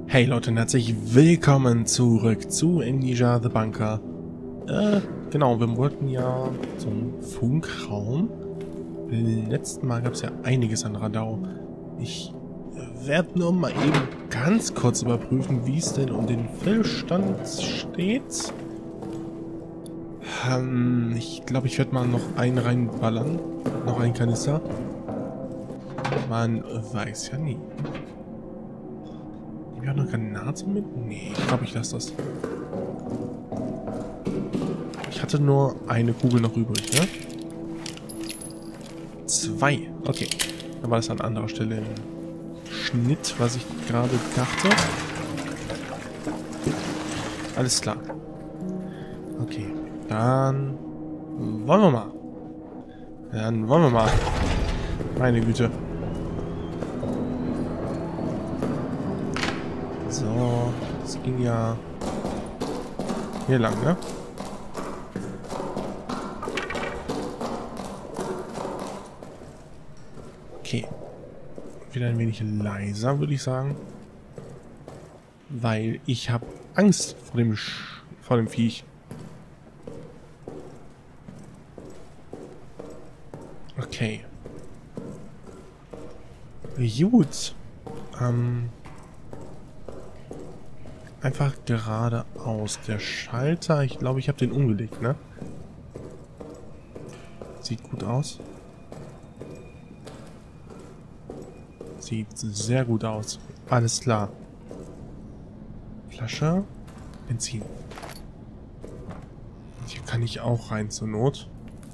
Hey Leute und herzlich willkommen zurück zu Amnesia The Bunker. Genau, wir wollten ja zum Funkraum. Letzten Mal gab es ja einiges an Radau. Ich werde nur mal eben ganz kurz überprüfen, wie es denn um den Füllstand steht. Ich glaube, ich werde mal noch einen reinballern. Noch einen Kanister. Man weiß ja nie. Ich habe noch Granate mit? Nee, ich glaube, ich lasse das. Ich hatte nur eine Kugel noch übrig, ne? 2. Okay. Dann war das an anderer Stelle im Schnitt, was ich gerade dachte. Alles klar. Okay. Dann wollen wir mal. Meine Güte. So, das ging ja hier lang, ne? Okay. Wieder ein wenig leiser, würde ich sagen. Weil ich habe Angst vor dem Viech. Okay. Gut. Einfach geradeaus. Der Schalter, ich glaube, ich habe den umgelegt, ne? Sieht gut aus. Sieht sehr gut aus. Alles klar. Flasche. Benzin. Hier kann ich auch rein zur Not.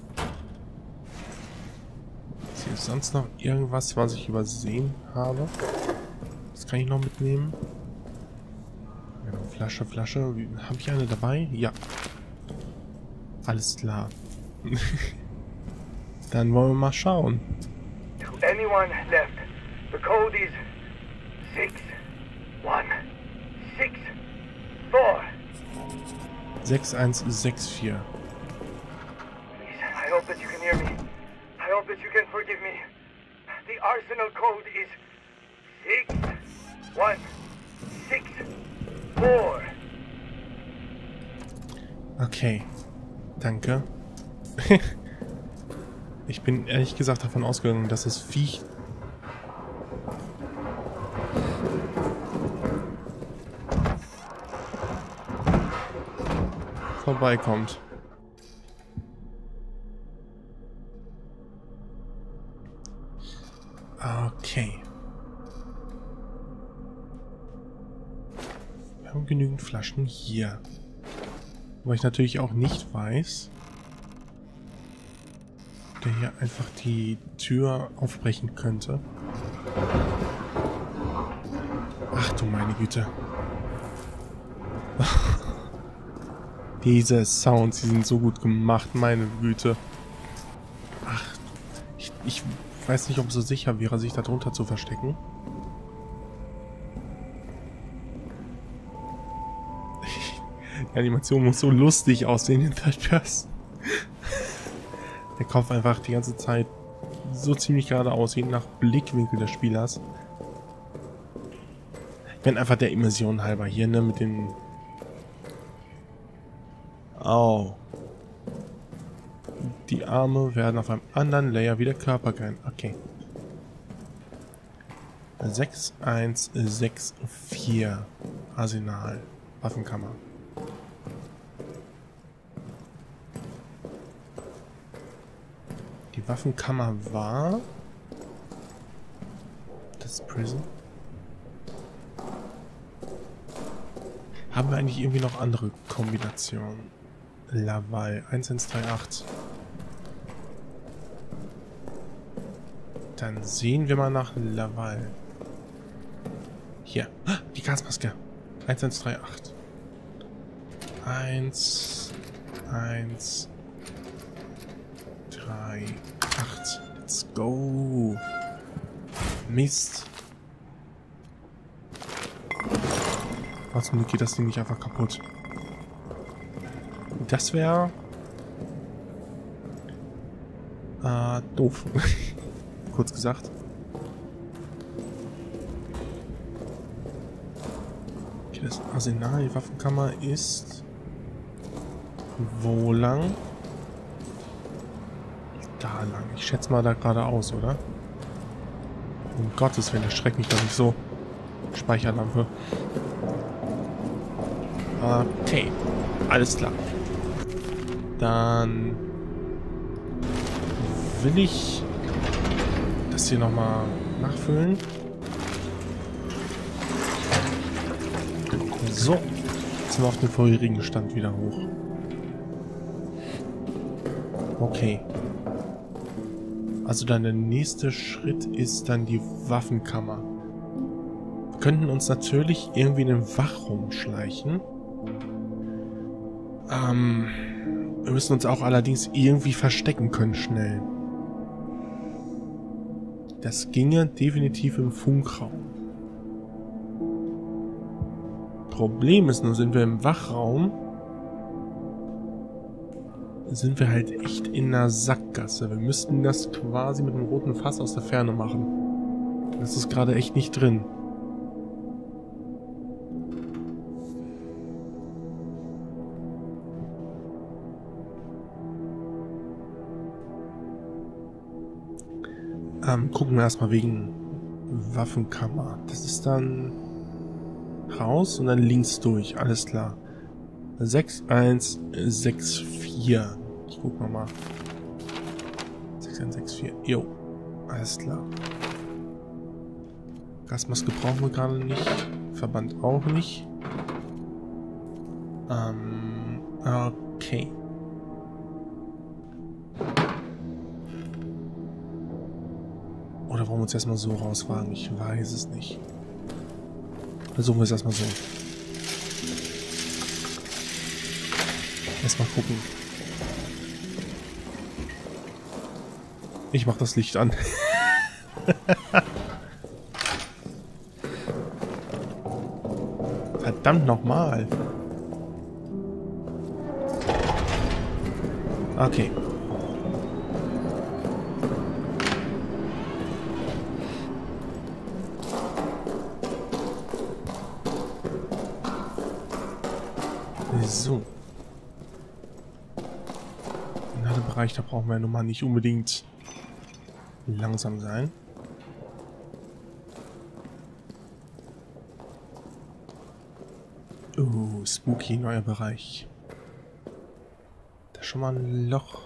Ist hier sonst noch irgendwas, was ich übersehen habe? Das kann ich noch mitnehmen. Flasche. Habe ich eine dabei? Ja. Alles klar. Dann wollen wir mal schauen. To anyone left, the code is 6164. 6164. Please, I hope that you can hear me. I hope that you can forgive me. The arsenal code is 6164. Okay. Danke. Ich bin ehrlich gesagt davon ausgegangen, dass das Viech vorbeikommt. Okay. Wir haben genügend Flaschen hier. Wo ich natürlich auch nicht weiß, der hier einfach die Tür aufbrechen könnte. Ach du meine Güte. Diese Sounds, die sind so gut gemacht, meine Güte. Ach, ich weiß nicht, ob es so sicher wäre, sich da drunter zu verstecken. Die Animation muss so lustig aussehen in Third Person. Der Kopf einfach die ganze Zeit so ziemlich geradeaus, je nach Blickwinkel des Spielers. Ich bin einfach der Immersion halber hier, ne, mit den... Au. Die Arme werden auf einem anderen Layer wie der Körper gehalten. Okay. 6164. Arsenal. Waffenkammer. Die Waffenkammer war... Das Prison. Haben wir eigentlich irgendwie noch andere Kombinationen? Laval 1138. Dann sehen wir mal nach Laval. Hier. Die Gasmaske. 1138. 1, 1, 3, 8. Let's go. Mist. Was zum Glück geht das Ding nicht einfach kaputt. Das wäre... doof. Kurz gesagt. das Arsenal, die Waffenkammer ist... Wo lang? Da lang. Ich schätze mal da geradeaus, oder? Um Gottes Willen, erschreckt mich doch nicht so. Speicherlampe. Okay. Alles klar. Dann will ich das hier nochmal nachfüllen. So. Jetzt sind wir auf den vorherigen Stand wieder hoch. Okay. Also dann der nächste Schritt ist dann die Waffenkammer. Wir könnten uns natürlich irgendwie in den Wachraum schleichen. Wir müssen uns auch allerdings irgendwie verstecken können schnell. Das ginge definitiv im Funkraum. Problem ist nur, sind wir im Wachraum, sind wir halt echt in einer Sackgasse. Wir müssten das quasi mit einem roten Fass aus der Ferne machen. Das ist gerade echt nicht drin. Gucken wir erstmal wegen Waffenkammer. Das ist dann raus und dann links durch. Alles klar. 6164. Ich guck mal. 6164. Jo. Alles klar. Gasmaske brauchen wir gerade nicht. Verband auch nicht. Okay. Oder wollen wir uns erstmal so rauswagen? Ich weiß es nicht. Versuchen wir es erstmal so. Erstmal gucken. Ich mach das Licht an. Verdammt nochmal. Okay. So. In dem Bereich, da brauchen wir nun mal nicht unbedingt langsam sein. Spooky, neuer Bereich. Da ist schon mal ein Loch.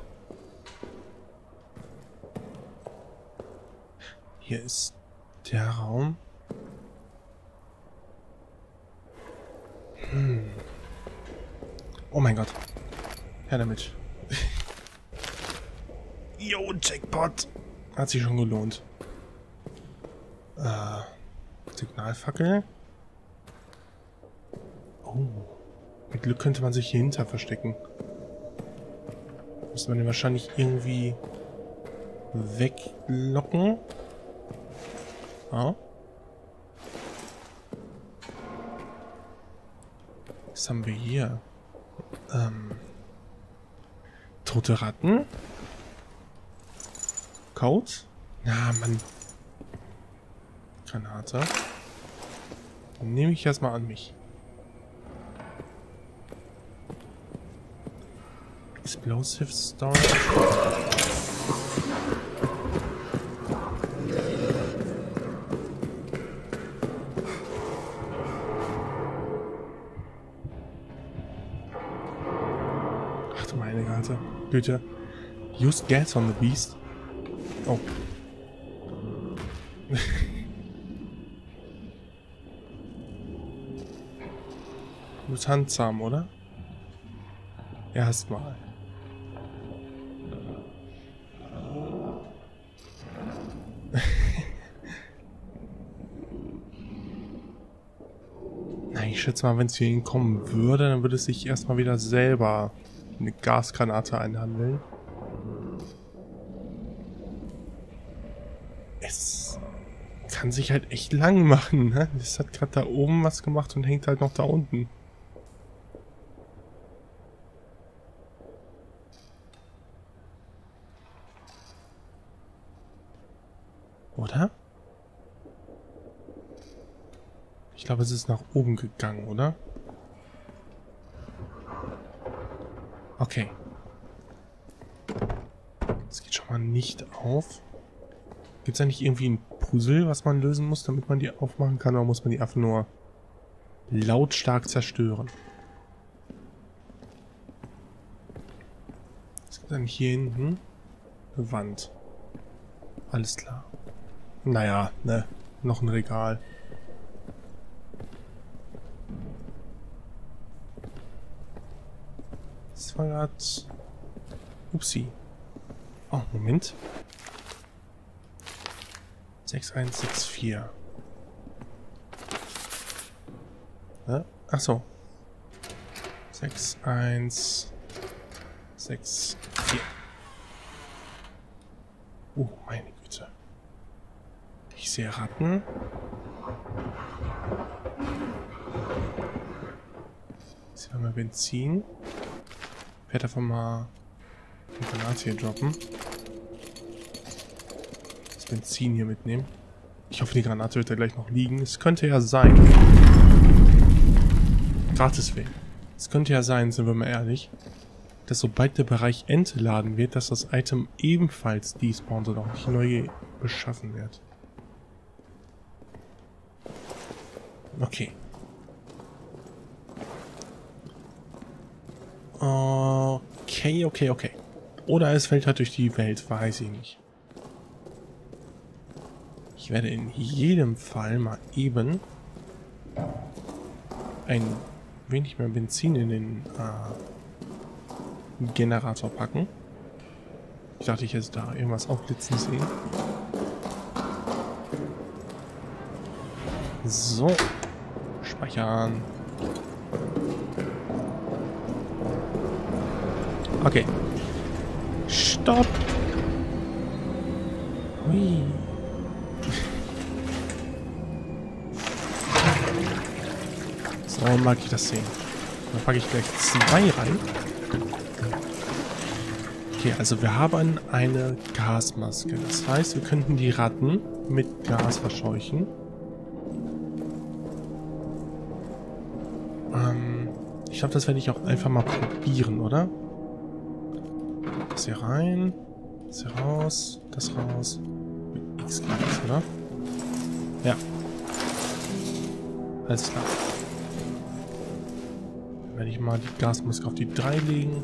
Hier ist der Raum. Oh mein Gott. Her damit. Yo, Jackpot. Hat sich schon gelohnt. Signalfackel. Oh. Mit Glück könnte man sich hier hinter verstecken. Muss man den wahrscheinlich irgendwie weglocken. Ah. Was haben wir hier? Tote Ratten? Code? Na, Mann. Granate. Nehme ich erstmal an mich. Explosive Storage. Ach du meine Güte. Use gas on the beast. Oh. Du bist handsam, oder? Erstmal. Na, ich schätze mal, wenn es hier hinkommen würde, dann würde es sich erstmal wieder selber eine Gasgranate einhandeln. Es kann sich halt echt lang machen, ne? Das hat gerade da oben was gemacht und hängt halt noch da unten. Oder? Ich glaube, es ist nach oben gegangen, oder? Okay. Das geht schon mal nicht auf. Gibt es eigentlich irgendwie ein Puzzle, was man lösen muss, damit man die aufmachen kann? Oder muss man die einfach nur lautstark zerstören? Was gibt es eigentlich hier hinten? Eine Wand. Alles klar. Naja, ne. Noch ein Regal. Das war gerade... Upsi. Oh, Moment. 6164. Ach so. 6164. Oh, meine Güte. Ich sehe Ratten. Jetzt haben wir Benzin. Ich werde einfach mal eine Granate hier droppen. Das Benzin hier mitnehmen. Ich hoffe, die Granate wird da gleich noch liegen. Es könnte ja sein. Gratis wegen. Es könnte ja sein, sind wir mal ehrlich, dass sobald der Bereich entladen wird, dass das Item ebenfalls despawnt oder auch nicht neu beschaffen wird. Okay. Okay. Oder es fällt halt durch die Welt, weiß ich nicht. Ich werde in jedem Fall mal eben ein wenig mehr Benzin in den Generator packen. Ich dachte, ich hätte da irgendwas aufblitzen sehen. So. Speichern. Okay. Stopp. Hui. So mag ich das sehen. Dann packe ich gleich 2 rein. Okay, also wir haben eine Gasmaske. Das heißt, wir könnten die Ratten mit Gas verscheuchen. Ich glaube, das werde ich auch einfach mal probieren, oder? Das hier rein. Das hier raus. Das raus. Mit X gleich, oder? Ja. Alles klar. Dann werde ich mal die Gasmaske auf die 3 legen.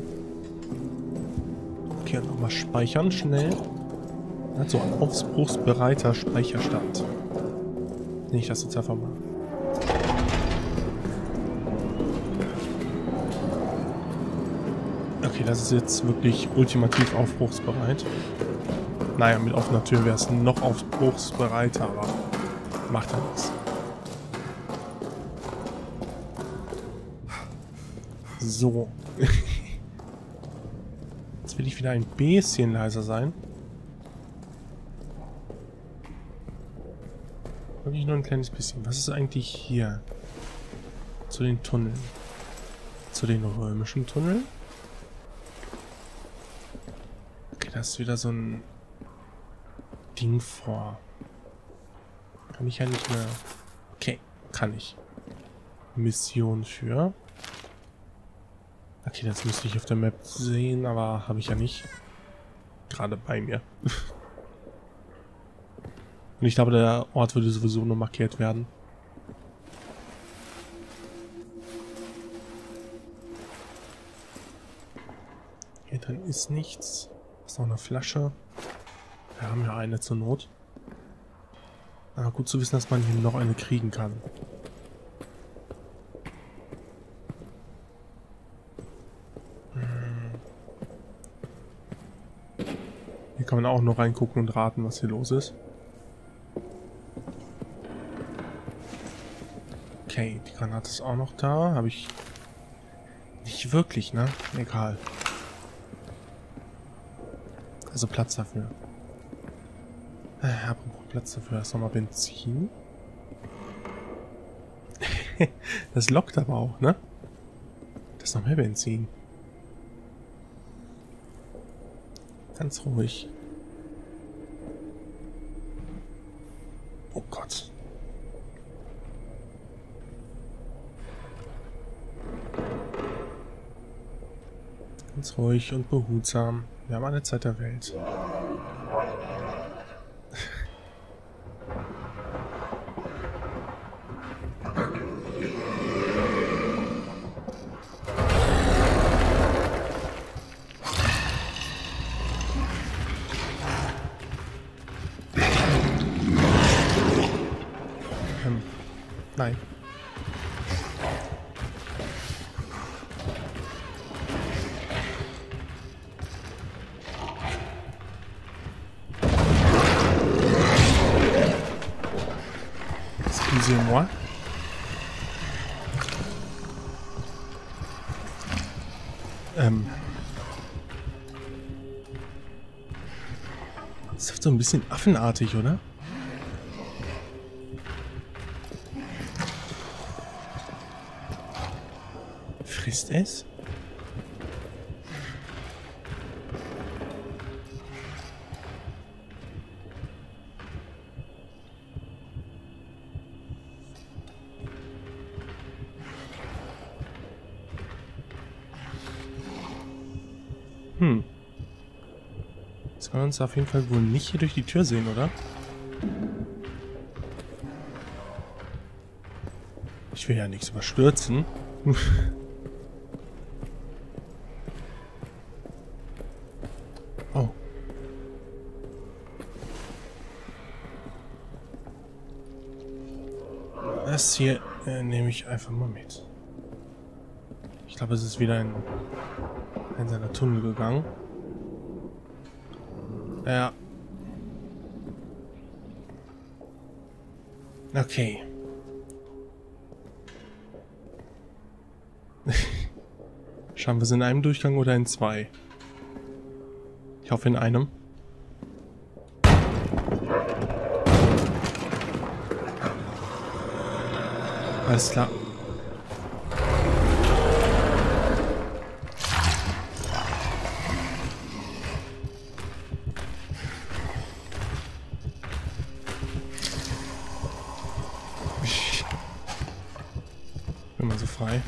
Okay, und nochmal speichern, schnell. Also ein aufbruchsbereiter Speicherstand. Nehme ich das jetzt einfach mal. Okay, das ist jetzt wirklich ultimativ aufbruchsbereit. Naja, mit offener Tür wäre es noch aufbruchsbereiter, aber macht ja nichts. So. Jetzt will ich wieder ein bisschen leiser sein. Wirklich nur ein kleines bisschen. Was ist eigentlich hier? Zu den Tunneln. Zu den römischen Tunneln? Okay, da ist wieder so ein Ding vor. Kann ich ja nicht mehr... Okay, kann ich. Mission für... Okay, das müsste ich auf der Map sehen, aber habe ich ja nicht. Gerade bei mir. Und ich glaube, der Ort würde sowieso nur markiert werden. Hier drin ist nichts. Ist noch eine Flasche. Wir haben ja eine zur Not. Aber gut zu wissen, dass man hier noch eine kriegen kann. Hier kann man auch noch reingucken und raten, was hier los ist. Okay, die Granate ist auch noch da. Habe ich nicht wirklich, ne? Egal. Also Platz dafür. Apropos Platz dafür. Ist nochmal Benzin. Das lockt aber auch, ne? Das ist noch mehr Benzin. Ganz ruhig. Oh Gott. Ganz ruhig und behutsam. Wir haben alle Zeit der Welt. Nein. Excusez-moi. Das ist so ein bisschen affenartig, oder? Frisst es? Das kann uns auf jeden Fall wohl nicht hier durch die Tür sehen, oder? Ich will ja nichts überstürzen. Oh. Das hier nehme ich einfach mal mit. Ich glaube, es ist wieder in seiner Tunnel gegangen. Ja. Okay. Schauen wir es in einem Durchgang oder in zwei? Ich hoffe in einem. Alles klar. Bin mal so frei.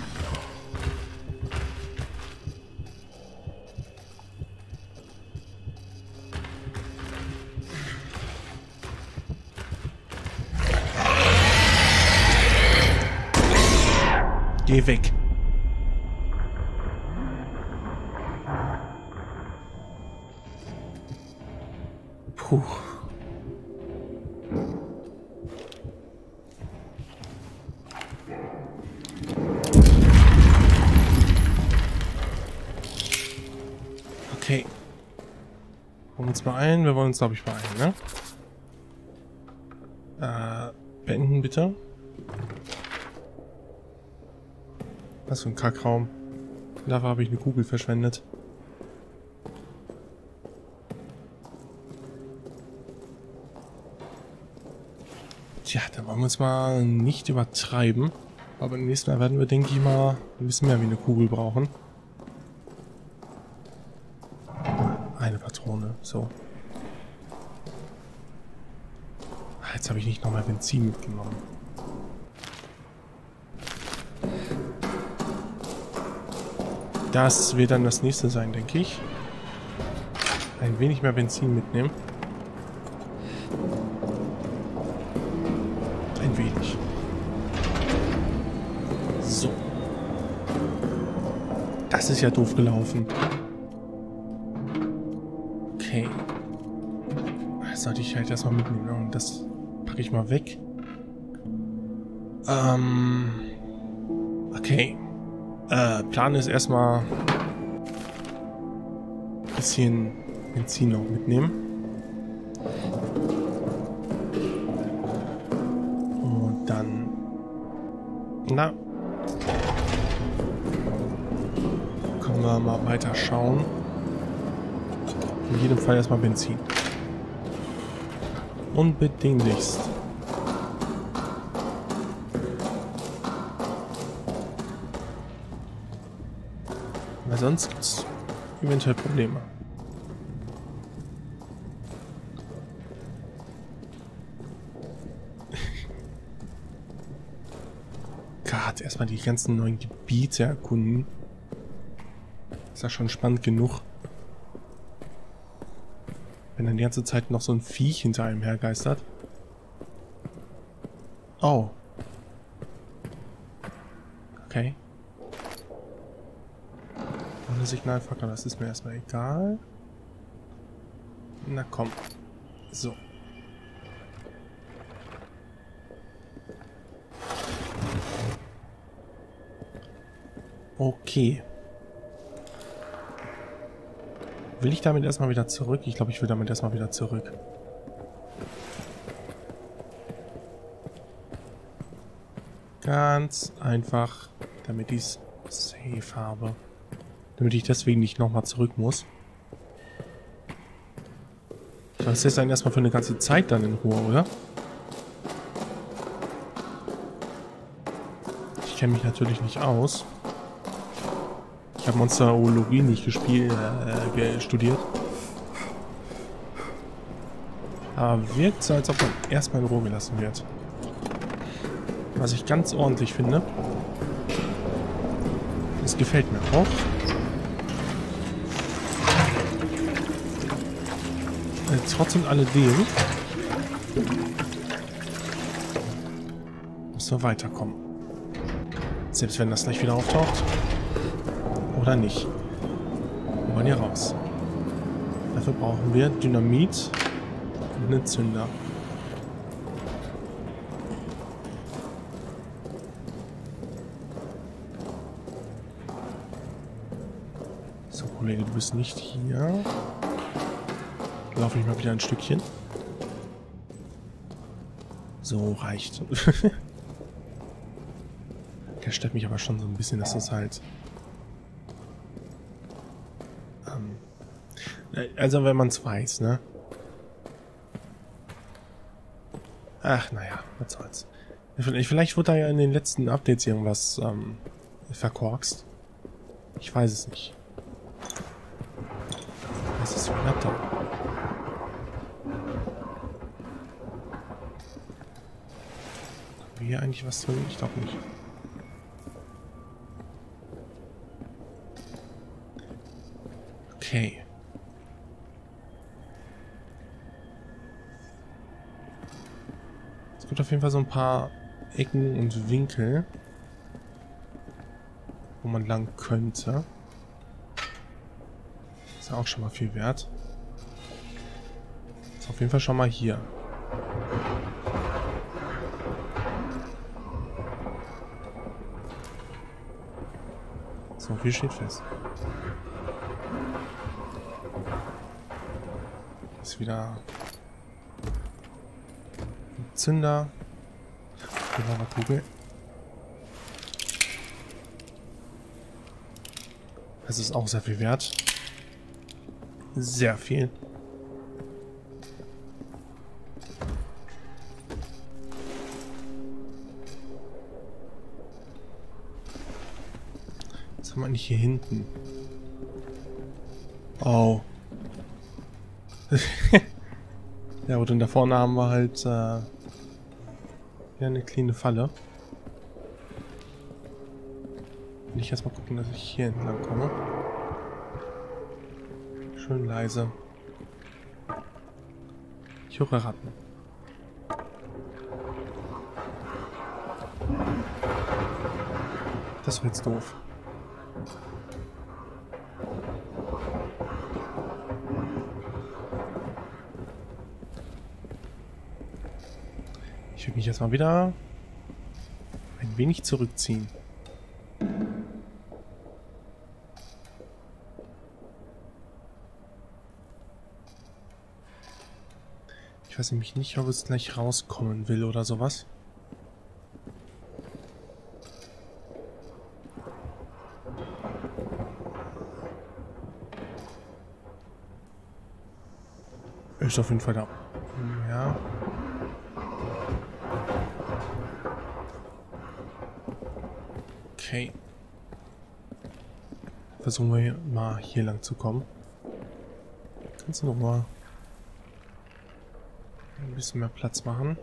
Geh weg. Puh. Okay. Wollen wir uns beeilen? Wir wollen uns, glaube ich, beeilen, ne? Beenden bitte. Was für ein Kackraum. Dafür habe ich eine Kugel verschwendet. Tja, da wollen wir uns mal nicht übertreiben. Aber beim nächsten Mal werden wir, denke ich mal, ein bisschen mehr wie eine Kugel brauchen. Eine Patrone, so. Jetzt habe ich nicht nochmal Benzin mitgenommen. Das wird dann das nächste sein, denke ich. Ein wenig mehr Benzin mitnehmen. Ein wenig. So. Das ist ja doof gelaufen. Okay. Das sollte ich halt erstmal mitnehmen. Und das packe ich mal weg. Okay. Plan ist erstmal ein bisschen Benzin noch mitnehmen. Und dann... Na. Können wir mal weiter schauen. In jedem Fall erstmal Benzin. Unbedinglichst. Weil sonst gibt es eventuell Probleme. Gott, erstmal die ganzen neuen Gebiete erkunden. Ist ja schon spannend genug. Wenn dann die ganze Zeit noch so ein Viech hinter einem hergeistert. Oh. Okay. Ohne Signalfackel, das ist mir erstmal egal. Na komm. So. Okay. Will ich damit erstmal wieder zurück? Ich glaube, ich will damit erstmal wieder zurück. Ganz einfach, damit ich es safe habe. Damit ich deswegen nicht nochmal zurück muss. Ich weiß jetzt dann erstmal für eine ganze Zeit dann in Ruhe, oder? Ich kenne mich natürlich nicht aus. Ich habe Monsterologie nicht studiert. Aber wirkt so, als ob man erstmal in Ruhe gelassen wird. Was ich ganz ordentlich finde. Das gefällt mir auch. Trotzdem alledem müssen wir weiterkommen. Selbst wenn das gleich wieder auftaucht. Oder nicht. Wir wollen hier raus. Dafür brauchen wir Dynamit und einen Zünder. So, Kollege, du bist nicht hier. Laufe ich mal wieder ein Stückchen. So, reicht. Der stört mich aber schon so ein bisschen, dass das halt... also wenn man es weiß, ne? Ach, naja, was soll's. Vielleicht wurde da ja in den letzten Updates irgendwas verkorkst. Ich weiß es nicht. Was ist für ein Update? Haben wir hier eigentlich was drin? Ich glaube nicht. Okay. Es gibt auf jeden Fall so ein paar Ecken und Winkel, wo man lang könnte. Ist ja auch schon mal viel wert. Ist auf jeden Fall schon mal hier. So, viel steht fest. Ist wieder ein Zünder. Genau, Kugel. Das ist auch sehr viel wert. Sehr viel. Was haben wir eigentlich hier hinten? Oh. Ja, und da vorne haben wir halt ja, eine kleine Falle. Will ich erstmal gucken, dass ich hier entlang komme. Schön leise. Ich höre Ratten. Das war jetzt doof. Ich will mich erstmal wieder ein wenig zurückziehen. Ich weiß nämlich nicht, ob es gleich rauskommen will oder sowas. Ist auf jeden Fall da. Ja. Okay. Versuchen wir mal hier lang zu kommen. Kannst du noch mal ein bisschen mehr Platz machen?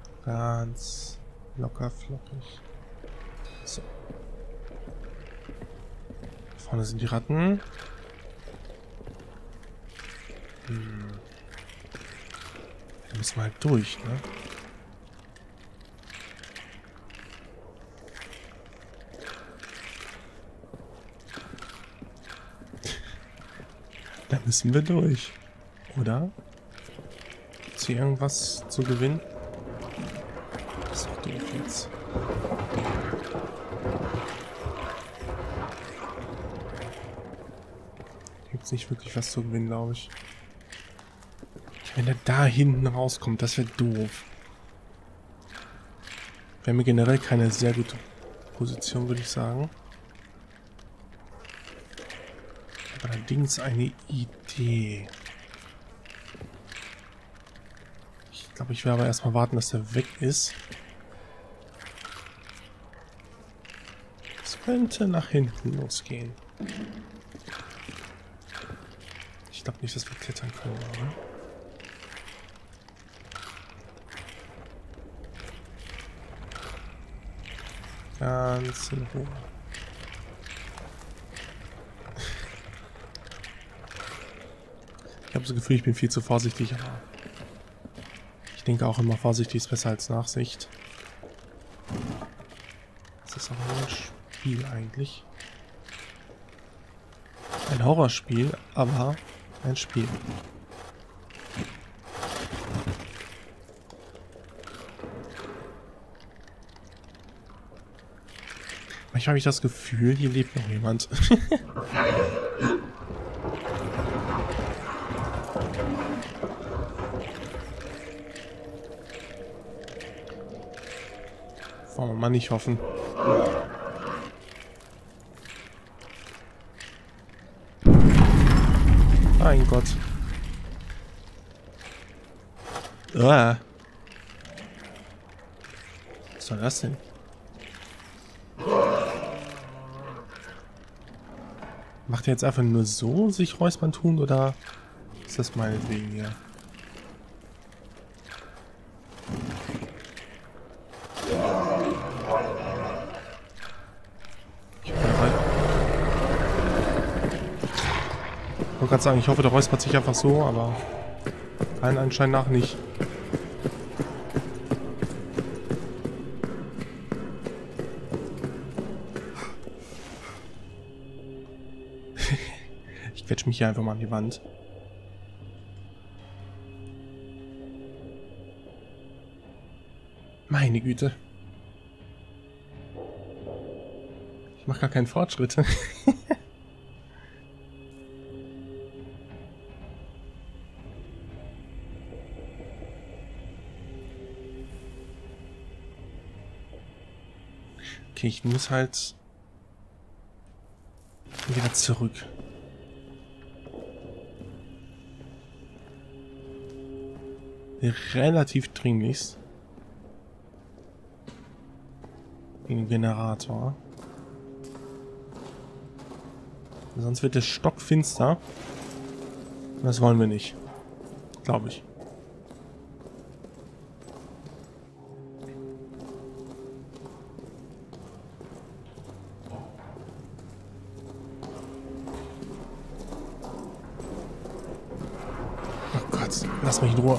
Ganz locker flockig. So. Vorne sind die Ratten. Da müssen wir halt durch, ne? Da müssen wir durch. Oder? Ist hier irgendwas zu gewinnen? Das ist doch doof jetzt. Gibt es nicht wirklich was zu gewinnen, glaube ich. Wenn er da hinten rauskommt, das wäre doof. Wäre mir generell keine sehr gute Position, würde ich sagen. Aber allerdings eine Idee. Ich glaube, ich werde aber erstmal warten, dass der weg ist. Es könnte nach hinten losgehen. Ich glaube nicht, dass wir klettern können, oder? Ganz in Ruhe. Ich habe das Gefühl, ich bin viel zu vorsichtig, aber ich denke auch immer, vorsichtig ist besser als Nachsicht. Das ist auch nur ein Spiel eigentlich. Ein Horrorspiel, aber ein Spiel. Manchmal habe ich das Gefühl, hier lebt noch jemand. Wollen wir mal nicht hoffen. Mein Gott. Was soll das denn? Macht er jetzt einfach nur so sich räuspern tun oder ist das meinetwegen hier? Ich wollte gerade sagen, ich hoffe, der räuspert sich einfach so, aber allen Anschein nach nicht. Ich quetsche mich hier einfach mal an die Wand. Meine Güte. Ich mache gar keinen Fortschritt. Okay, ich muss halt wieder zurück. Relativ dringlichst. Den Generator. Sonst wird es stockfinster. Das wollen wir nicht. Glaube ich. Oh Gott, lass mich in Ruhe.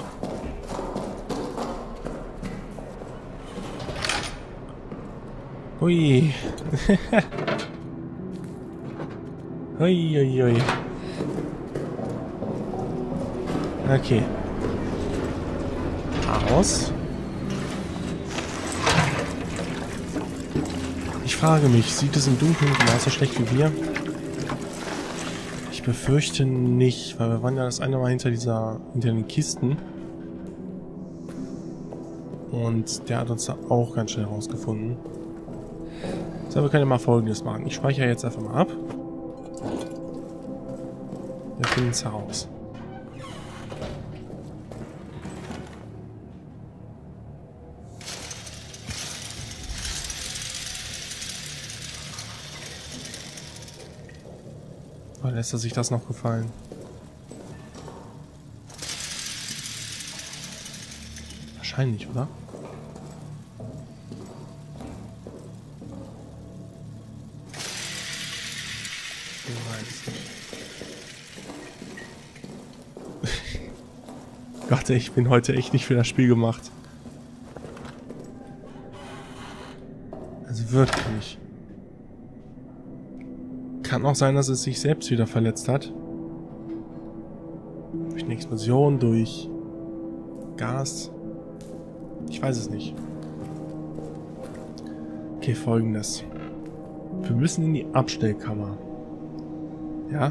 Hui. Hui, hui, hui. Okay. Aus. Ich frage mich, sieht es im Dunkeln genauso schlecht wie wir? Ich befürchte nicht, weil wir waren ja das eine Mal hinter den Kisten. Und der hat uns da auch ganz schnell rausgefunden. So, wir können ja mal Folgendes machen. Ich speichere jetzt einfach mal ab. Wir finden es heraus. Oder lässt er sich das noch gefallen? Wahrscheinlich, oder? Gott, ich bin heute echt nicht für das Spiel gemacht. Also wirklich. Kann auch sein, dass es sich selbst wieder verletzt hat. Durch eine Explosion, durch Gas. Ich weiß es nicht. Okay, Folgendes. Wir müssen in die Abstellkammer. Ja?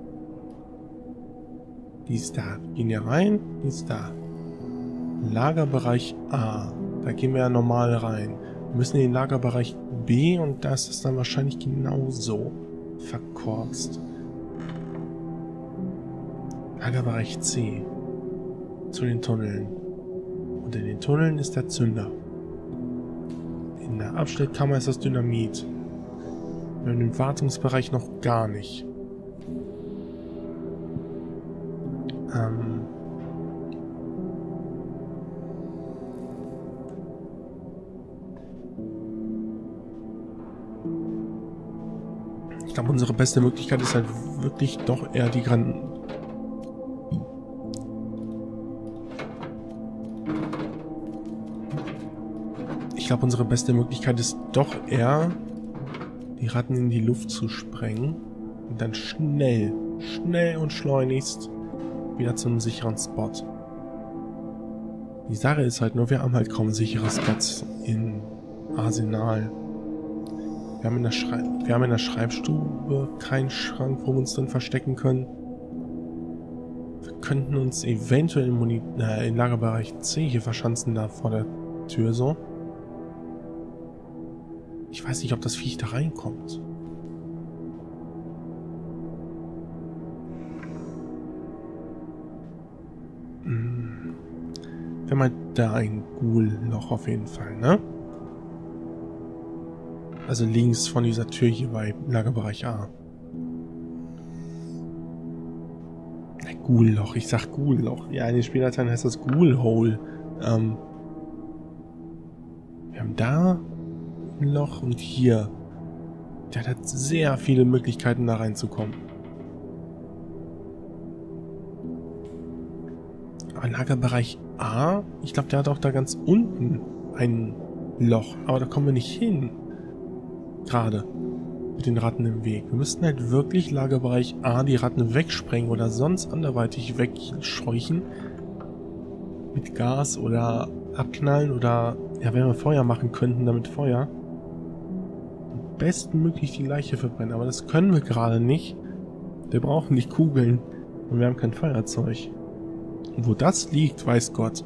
Die ist da. Wir gehen hier rein. Die ist da. Lagerbereich A. Da gehen wir ja normal rein. Wir müssen in den Lagerbereich B und da ist es dann wahrscheinlich genauso verkorkst. Lagerbereich C. Zu den Tunneln. Und in den Tunneln ist der Zünder. In der Abstellkammer ist das Dynamit. Wir haben den Wartungsbereich noch gar nicht. Ich glaube, unsere beste Möglichkeit ist halt wirklich doch eher die Ich glaube, unsere beste Möglichkeit ist doch eher, die Ratten in die Luft zu sprengen und dann schnell und schleunigst wieder zu einem sicheren Spot. Die Sache ist halt nur, wir haben halt kaum sichere Spots in Arsenal. Wir haben in der Schreibstube keinen Schrank, wo wir uns drin verstecken können. Wir könnten uns eventuell im Lagerbereich C hier verschanzen, da vor der Tür so. Ich weiß nicht, ob das Viech da reinkommt. Wir haben halt da ein Ghoul-Loch auf jeden Fall, ne? Also links von dieser Tür hier bei Lagerbereich A. Ein Ghoul-Loch, ich sag Ghoul-Loch. Ja, in den Spieldateien heißt das Ghoul-Hole. Wir haben da ein Loch und hier. Der hat sehr viele Möglichkeiten, da reinzukommen. Aber Lagerbereich A, ich glaube, der hat auch da ganz unten ein Loch. Aber da kommen wir nicht hin. Gerade mit den Ratten im Weg. Wir müssten halt wirklich Lagerbereich A die Ratten wegsprengen oder sonst anderweitig wegscheuchen. Mit Gas oder abknallen oder, ja, wenn wir Feuer machen könnten, damit Feuer. Am besten möglich die Leiche verbrennen. Aber das können wir gerade nicht. Wir brauchen die Kugeln und wir haben kein Feuerzeug. Und wo das liegt, weiß Gott.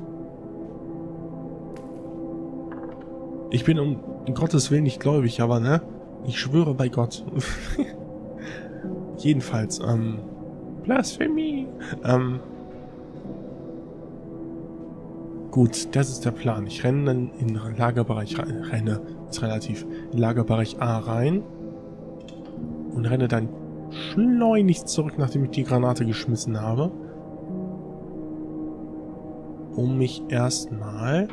Ich bin um Gottes Willen nicht gläubig, aber ne? Ich schwöre bei Gott. Jedenfalls, Blasphemie. Gut, das ist der Plan. Ich renne dann in den Lagerbereich rein. Renne, ist relativ. In Lagerbereich A rein. Und renne dann schleunigst zurück, nachdem ich die Granate geschmissen habe. Um mich erstmal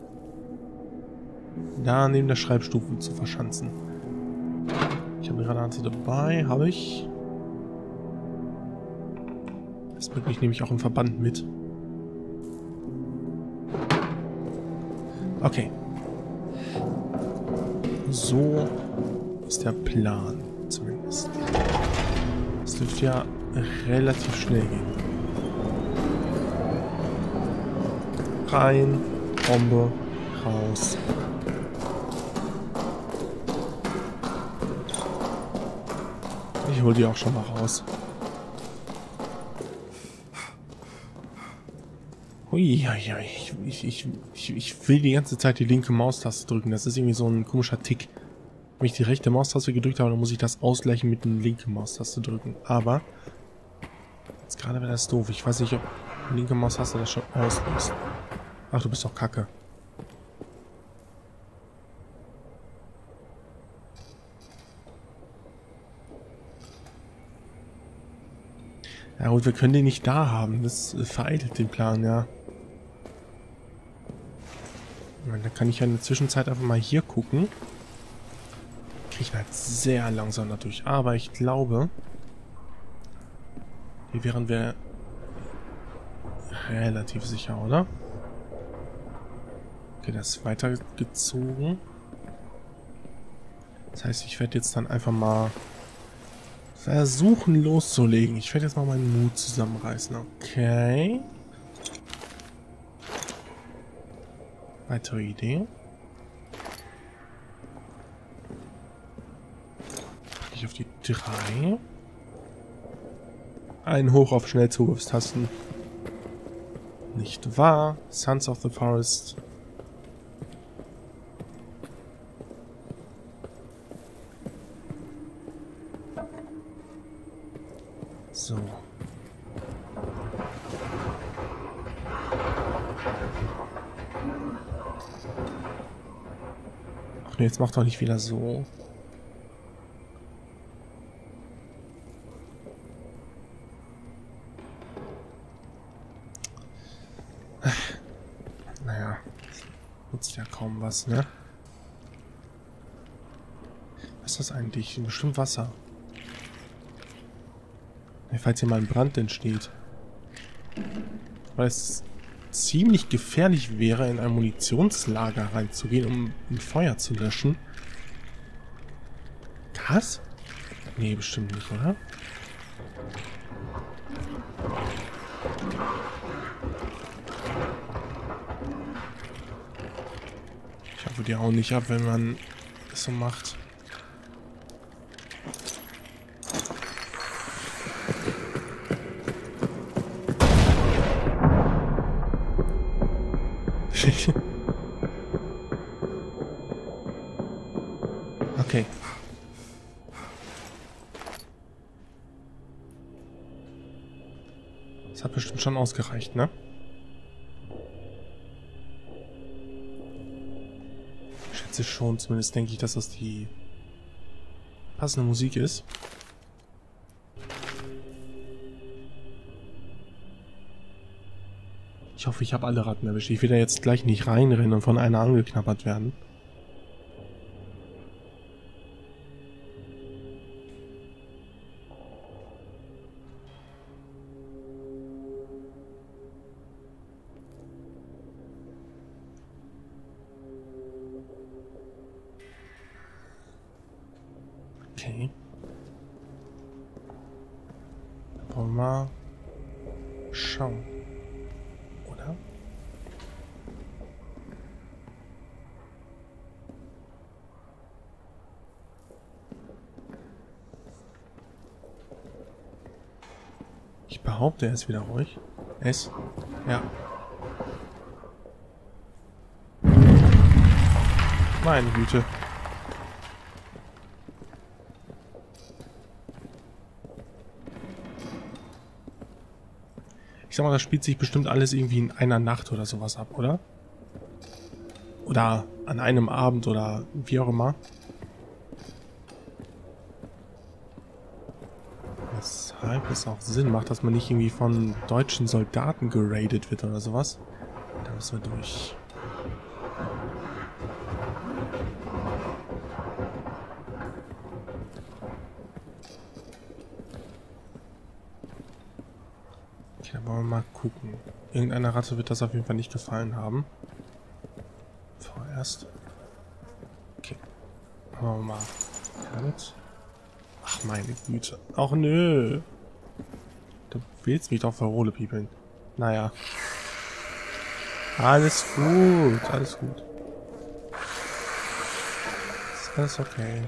da neben der Schreibstufe zu verschanzen. Ich habe eine Granate dabei, habe ich. Das möglich nehme ich auch im Verband mit. Okay. So ist der Plan, zumindest. Es dürfte ja relativ schnell gehen. Rein, Bombe, raus. Ich hol die auch schon mal raus. Hui, ich will die ganze Zeit die linke Maustaste drücken. Das ist irgendwie so ein komischer Tick. Wenn ich die rechte Maustaste gedrückt habe, dann muss ich das ausgleichen mit der linken Maustaste drücken. Aber jetzt gerade wäre das doof. Ich weiß nicht, ob die linke Maustaste das schon auslöst. Ach, du bist doch kacke. Ja gut, wir können den nicht da haben. Das vereitelt den Plan, ja. Dann kann ich ja in der Zwischenzeit einfach mal hier gucken. Kriege halt sehr langsam dadurch. Aber ich glaube, während wir relativ sicher, oder? Okay, das ist weitergezogen. Das heißt, ich werde jetzt dann einfach mal versuchen loszulegen. Ich werde jetzt mal meinen Mut zusammenreißen. Okay. Weitere Idee. Packe ich auf die 3. Ein Hoch auf Schnellzugriffstasten. Nicht wahr? Sons of the Forest. So. Ach nee, jetzt macht doch nicht wieder so. Naja, nutzt ja kaum was, ne? Was ist das eigentlich? Bestimmt Wasser. Falls hier mal ein Brand entsteht. Weil es ziemlich gefährlich wäre, in ein Munitionslager reinzugehen, um ein Feuer zu löschen. Gas? Nee, bestimmt nicht, oder? Ich hoffe, die hauen nicht ab, wenn man das so macht. Okay. Das hat bestimmt schon ausgereicht, ne? Ich schätze schon, zumindest denke ich, dass das die passende Musik ist. Ich hoffe, ich habe alle Ratten erwischt. Ich will da jetzt gleich nicht reinrennen und von einer angeknabbert werden. Okay. Dann wollen wir mal schauen. Oder? Ich behaupte, er ist wieder ruhig. Es? Ja. Meine Güte. Ich sag mal, das spielt sich bestimmt alles irgendwie in einer Nacht oder sowas ab, oder? Oder an einem Abend oder wie auch immer. Weshalb es auch Sinn macht, dass man nicht irgendwie von deutschen Soldaten geradet wird oder sowas. Da müssen wir durch. Okay, dann wollen wir mal gucken. Irgendeiner Ratte wird das auf jeden Fall nicht gefallen haben. Vorerst. Okay. Machen wir mal. Damit. Ach meine Güte. Ach nö. Du willst mich doch verrohle piepeln. Naja. Alles gut. Alles gut. Ist alles okay.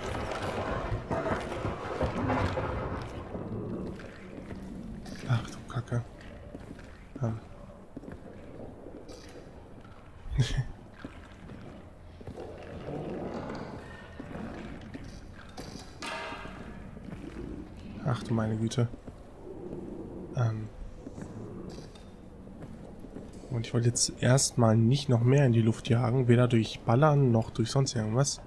Ach du Kacke. Ach du meine Güte. Und ich wollte jetzt erstmal nicht noch mehr in die Luft jagen, weder durch Ballern noch durch sonst irgendwas.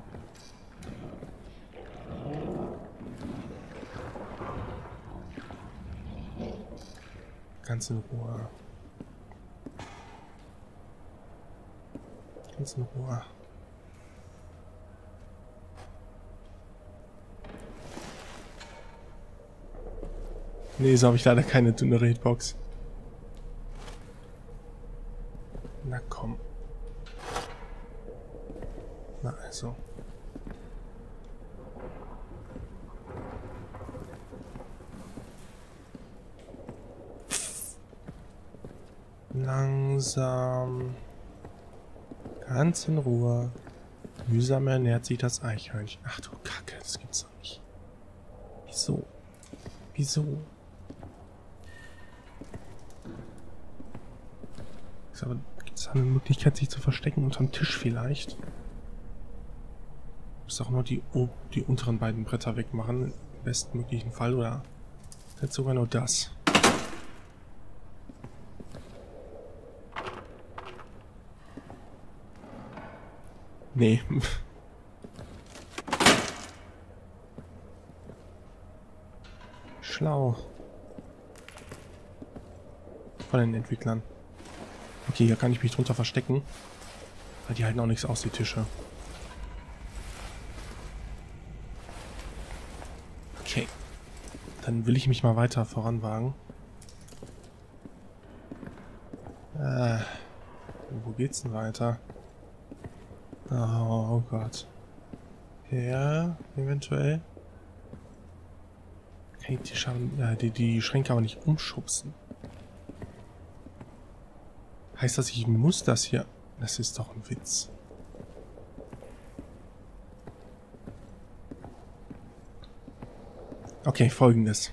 Ganz in Ruhe. Ganz in Ruhe. Nee, so habe ich leider keine dünne Hitbox. Na also. Langsam. Ganz in Ruhe. Mühsam ernährt sich das Eichhörnchen. Ach du Kacke, das gibt's doch nicht. Wieso? Wieso? Gibt es eine Möglichkeit, sich zu verstecken unterm Tisch vielleicht? Ich muss auch nur die unteren beiden Bretter wegmachen. Im bestmöglichen Fall. Oder jetzt sogar nur das. Nee. Schlau. Von den Entwicklern. Okay, hier kann ich mich drunter verstecken. Weil die halten auch nichts aus, die Tische. Okay. Dann will ich mich mal weiter voranwagen. Wo geht's denn weiter? Oh Gott. Ja, eventuell. Kann ich die Schränke aber nicht umschubsen. Heißt das, ich muss das hier... Das ist doch ein Witz. Okay, Folgendes.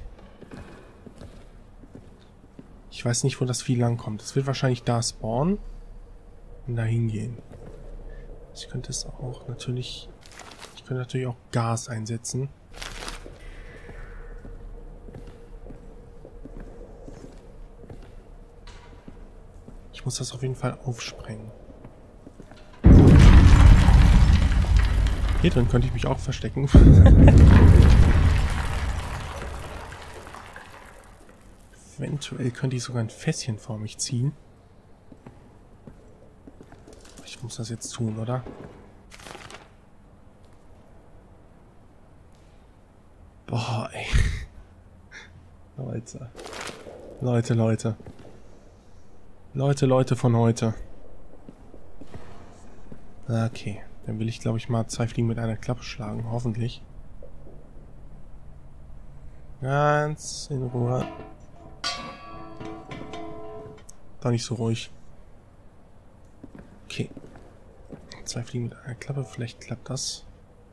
Ich weiß nicht, wo das Vieh langkommt. Es wird wahrscheinlich da spawnen und da hingehen. Ich könnte es auch natürlich... Ich könnte natürlich auch Gas einsetzen. Ich muss das auf jeden Fall aufsprengen. Hier drin könnte ich mich auch verstecken. Eventuell könnte ich sogar ein Fässchen vor mich ziehen. Ich muss das jetzt tun, oder? Boah, ey. Leute von heute. Okay, dann will ich, glaube ich, mal 2 Fliegen mit einer Klappe schlagen, hoffentlich. Ganz in Ruhe. Doch nicht so ruhig. Okay. 2 Fliegen mit einer Klappe, vielleicht klappt das.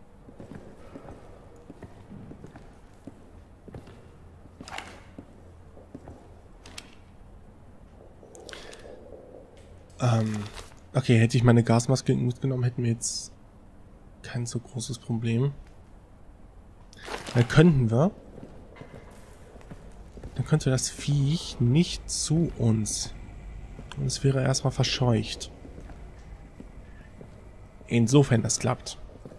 Okay, hätte ich meine Gasmaske mitgenommen, hätten wir jetzt kein so großes Problem. Dann könnte das Viech nicht zu uns. Und es wäre erstmal verscheucht. Insofern das klappt.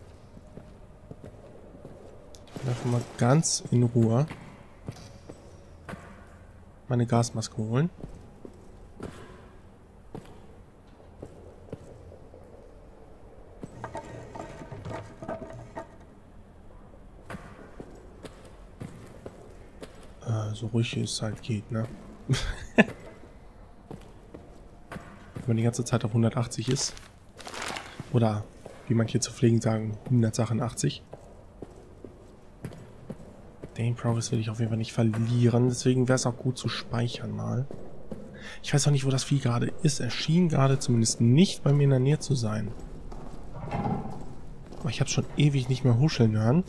Ich will einfach mal ganz in Ruhe meine Gasmaske holen. So ruhig es halt geht, ne? Wenn man die ganze Zeit auf 180 ist. Oder, wie manche zu pflegen sagen, 180. Den Progress will ich auf jeden Fall nicht verlieren. Deswegen wäre es auch gut zu speichern mal. Ich weiß auch nicht, wo das Vieh gerade ist. Er schien gerade zumindest nicht bei mir in der Nähe zu sein. Aber ich habe schon ewig nicht mehr huscheln hören.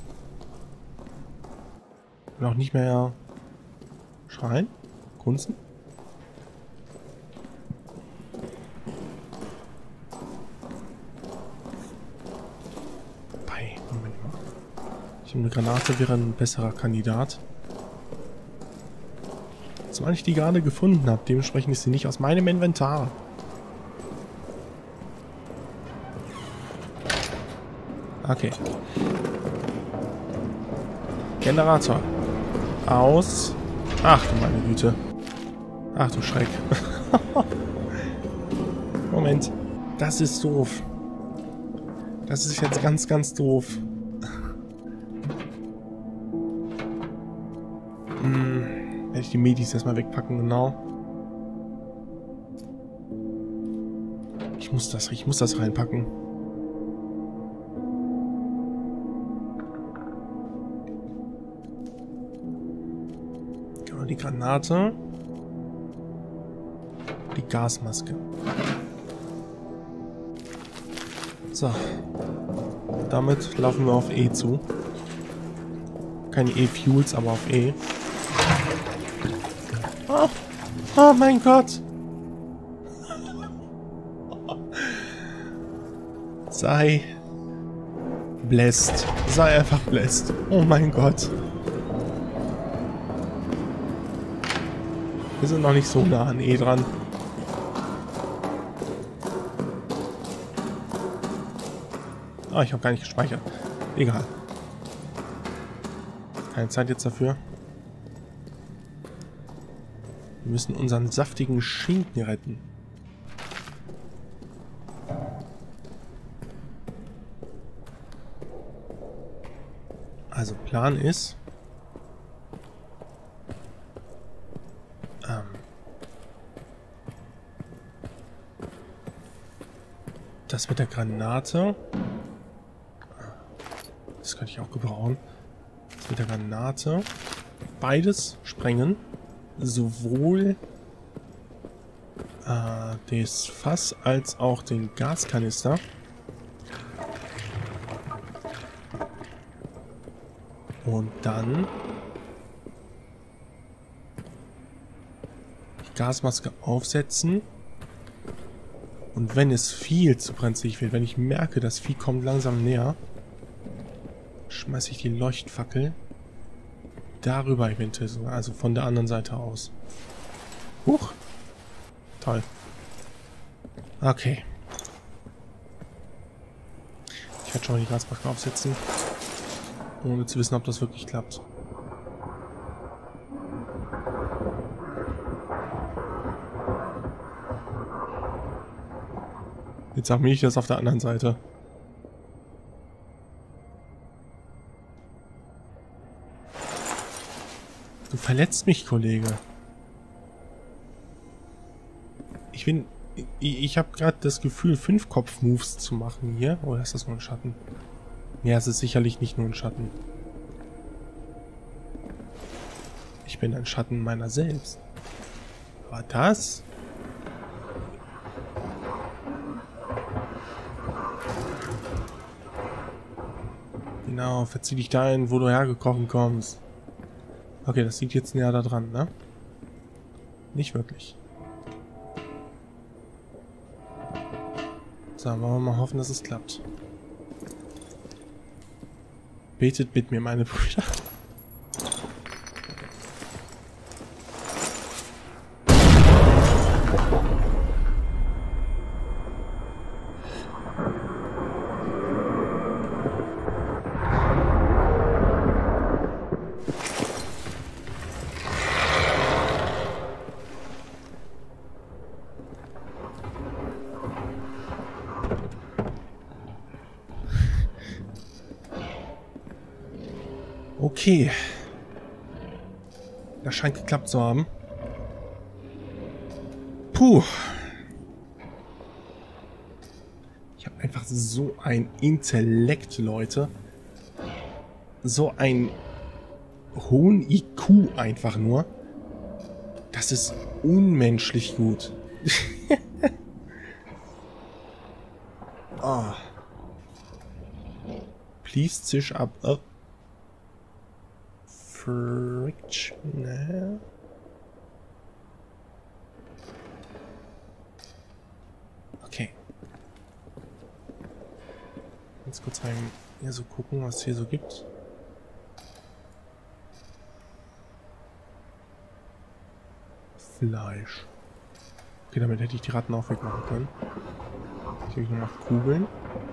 Und auch nicht mehr schreien. Grunzen. Moment mal. Eine Granate wäre ein besserer Kandidat. Zumal ich die gerade gefunden habe. Dementsprechend ist sie nicht aus meinem Inventar. Okay. Generator. Aus. Ach du meine Güte. Ach du Schreck. Moment. Das ist doof. Das ist jetzt ganz, ganz doof. Werde ich die Medis erstmal wegpacken, genau. Ich muss das reinpacken. Die Granate. Die Gasmaske. So. Damit laufen wir auf E zu. Keine E-Fuels, aber auf E. Oh, oh mein Gott. Sei blessed. Sei einfach blessed. Oh mein Gott. Wir sind noch nicht so nah an E dran. Ah, ich habe gar nicht gespeichert. Egal. Keine Zeit jetzt dafür. Wir müssen unseren saftigen Schinken retten. Also Plan ist, das mit der Granate, das könnte ich auch gebrauchen, das mit der Granate, beides sprengen, sowohl das Fass als auch den Gaskanister. Und dann die Gasmaske aufsetzen. Und wenn es viel zu brenzlig wird, wenn ich merke, das Vieh kommt langsam näher, schmeiße ich die Leuchtfackel darüber eventuell sogar, also von der anderen Seite aus. Huch! Toll. Okay. Ich werde schon mal die Gasmaske aufsetzen, ohne zu wissen, ob das wirklich klappt. Jetzt sag mir nicht, das auf der anderen Seite. Du verletzt mich, Kollege. Ich habe gerade das Gefühl, 5 Kopf-Moves zu machen hier. Oder ist das nur ein Schatten? Ja, es ist sicherlich nicht nur ein Schatten. Ich bin ein Schatten meiner selbst. Aber das? Genau, verzieh dich dahin, wo du hergekrochen kommst. Okay, das liegt jetzt näher da dran, ne? Nicht wirklich. So, wollen wir mal hoffen, dass es klappt. Betet mit mir, meine Brüder. Okay. Das scheint geklappt zu haben. Puh. Ich habe einfach so ein Intellekt, Leute. So einen hohen IQ einfach nur. Das ist unmenschlich gut. Oh. Please zisch ab. Oh. Friction. Okay. Jetzt kurz hier so gucken, was es hier so gibt. Fleisch. Okay, damit hätte ich die Ratten auch wegmachen können. Hier habe ich nur noch Kugeln.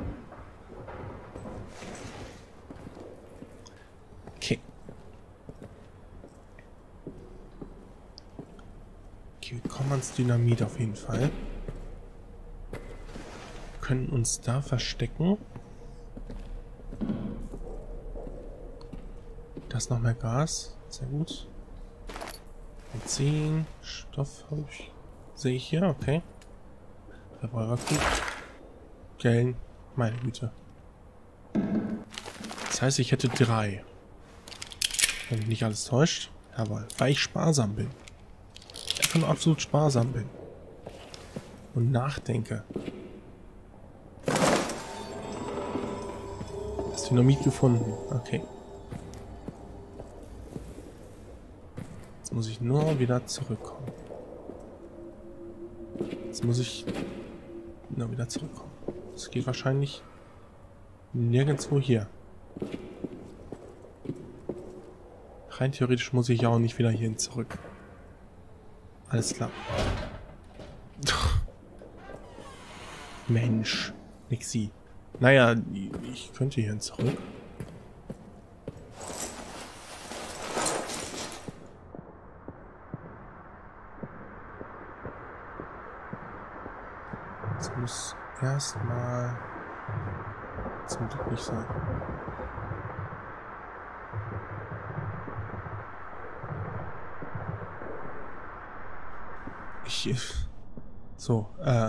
Okay. Okay, wir kommen ans Dynamit auf jeden Fall. Wir können uns da verstecken. Da ist noch mehr Gas. Sehr gut. Benzin, Stoff habe ich. Sehe ich hier, okay. Verbrauchergut. Gellen, meine Güte. Das heißt, ich hätte 3. Wenn mich nicht alles täuscht. Jawohl, weil ich sparsam bin. Einfach nur absolut sparsam bin. Und nachdenke. Das Dynamit gefunden. Okay. Jetzt muss ich nur wieder zurückkommen. Jetzt muss ich nur wieder zurückkommen. Das geht wahrscheinlich nirgendwo hier. Rein theoretisch muss ich ja auch nicht wieder hierhin zurück. Alles klar. Mensch. Nixi. Naja, ich könnte hierhin zurück. Das muss erstmal zum Glück nicht sein. So,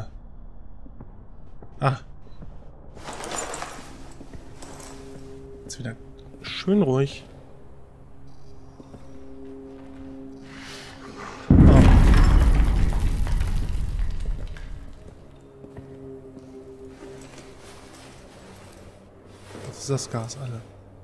Jetzt wieder schön ruhig. Oh. Das ist das Gas alle.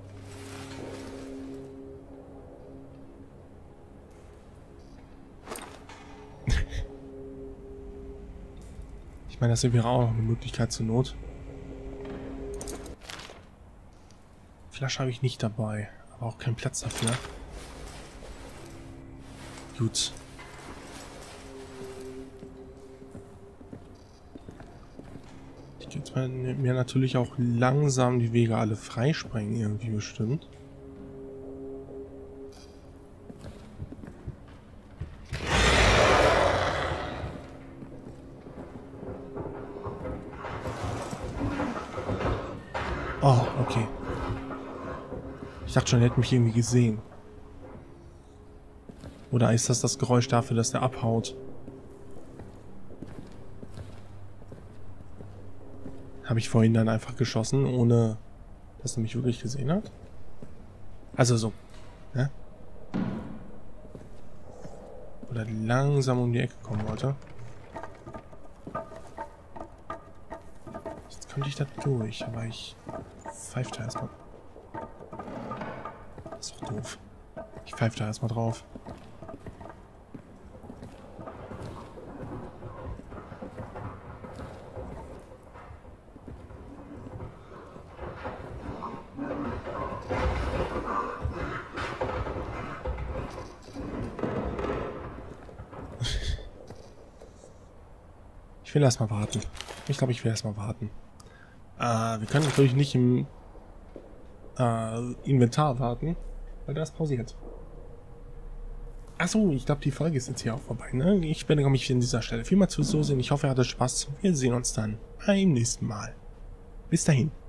Ich meine, das wäre auch noch eine Möglichkeit zur Not. Flasche habe ich nicht dabei, aber auch keinen Platz dafür. Gut. Ich kann jetzt mir natürlich auch langsam die Wege alle freisprengen, irgendwie bestimmt. Oh, okay. Ich dachte schon, er hätte mich irgendwie gesehen. Oder ist das das Geräusch dafür, dass der abhaut? Habe ich vorhin dann einfach geschossen, ohne dass er mich wirklich gesehen hat? Also so. Ne? Oder langsam um die Ecke kommen wollte. Jetzt könnte ich da durch, aber ich pfeife da erstmal. Das ist doch doof. Ich pfeife da erstmal drauf. Ich will erstmal warten. Ich glaube, ich will erstmal warten. Wir können natürlich nicht im Inventar warten, weil das pausiert. Achso, ich glaube, die Folge ist jetzt hier auch vorbei, ne? Ich bedanke mich an dieser Stelle vielmals fürs Zusehen. Ich hoffe, ihr hattet Spaß. Wir sehen uns dann beim nächsten Mal. Bis dahin.